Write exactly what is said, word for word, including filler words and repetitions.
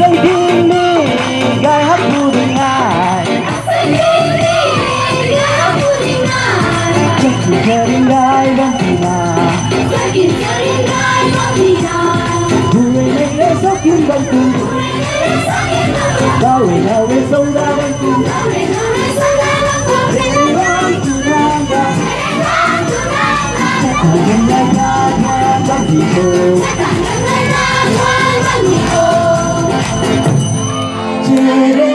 xanh kini gai hát vui tình ai chắc chỉ chờ đến gai vẫn thì nào người này đã sắp kiếm bằng cùng bao người nào để sống ra bằng cùng Hãy subscribe cho kênh Ghiền Mì Gõ để không bỏ lỡ những video hấp dẫn.